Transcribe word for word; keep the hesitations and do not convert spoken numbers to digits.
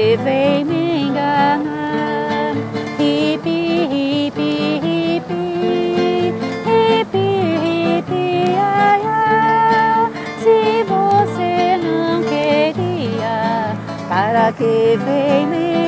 que vem me enganar? Hippie, hippie, hippie, hippie, hippie, ai, ai. Se você não queria, para que vem me